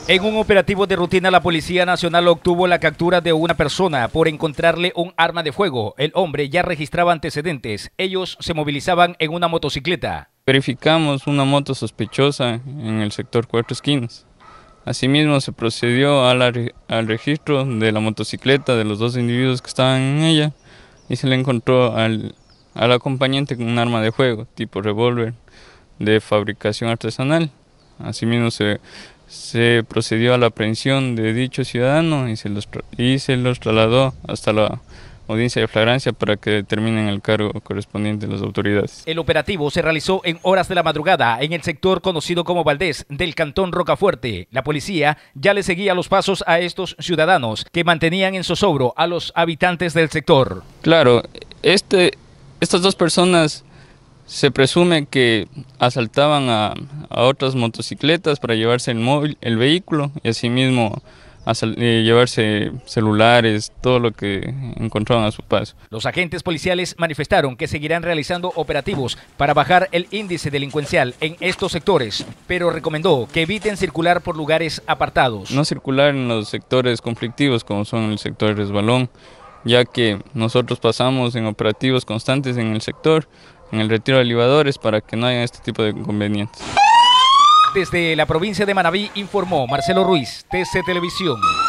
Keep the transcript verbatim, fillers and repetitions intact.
En un operativo de rutina, la Policía Nacional obtuvo la captura de una persona por encontrarle un arma de fuego. El hombre ya registraba antecedentes. Ellos se movilizaban en una motocicleta. Verificamos una moto sospechosa en el sector Cuatro Esquinas. Asimismo, se procedió a la, al registro de la motocicleta de los dos individuos que estaban en ella y se le encontró al, al acompañante con un arma de fuego tipo revólver de fabricación artesanal. Asimismo, se Se procedió a la aprehensión de dicho ciudadano y se, los, y se los trasladó hasta la audiencia de flagrancia para que determinen el cargo correspondiente de las autoridades. El operativo se realizó en horas de la madrugada en el sector conocido como Valdés del cantón Rocafuerte. La policía ya le seguía los pasos a estos ciudadanos que mantenían en zozobro a los habitantes del sector. Claro, este, estas dos personas se presume que asaltaban a, a otras motocicletas para llevarse el móvil, el vehículo y asimismo asal, eh, llevarse celulares, todo lo que encontraban a su paso. Los agentes policiales manifestaron que seguirán realizando operativos para bajar el índice delincuencial en estos sectores, pero recomendó que eviten circular por lugares apartados. No circular en los sectores conflictivos como son el sector de Resbalón, ya que nosotros pasamos en operativos constantes en el sector, en el retiro de elevadores para que no haya este tipo de inconvenientes. Desde la provincia de Manabí informó Marcelo Ruiz, T C Televisión.